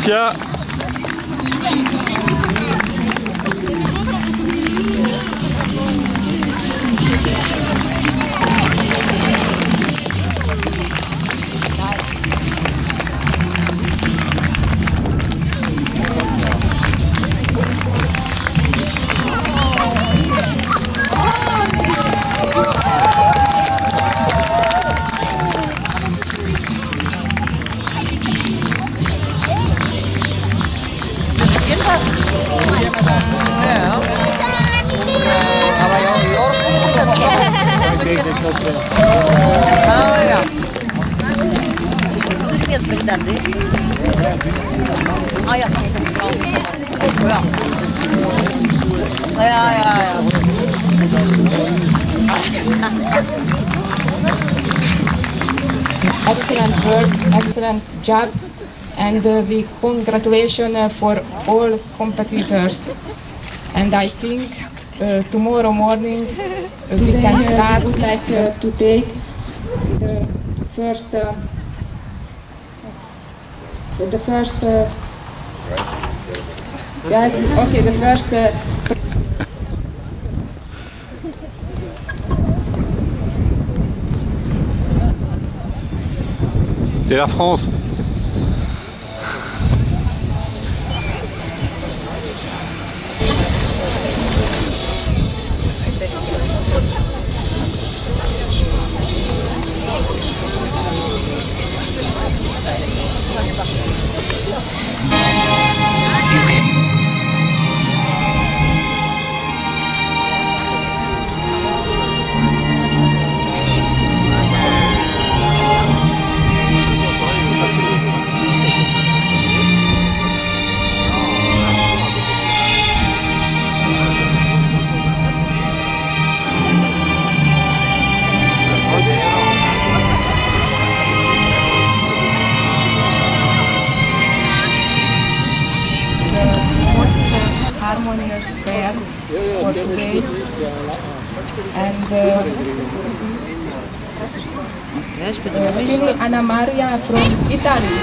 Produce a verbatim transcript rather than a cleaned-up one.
qu'il y a? Ah ja, ja. Ja, ja, ja. Excellent work, excellent job, and uh, we congratulation uh, for all competitors. And I think uh, tomorrow morning uh, we can start. I would like uh, to take the first, uh, the first. Uh, yes, okay, the first. Uh, Et la France? Harmonious pair for today, and uh, uh, Fini Anna Maria from Italy.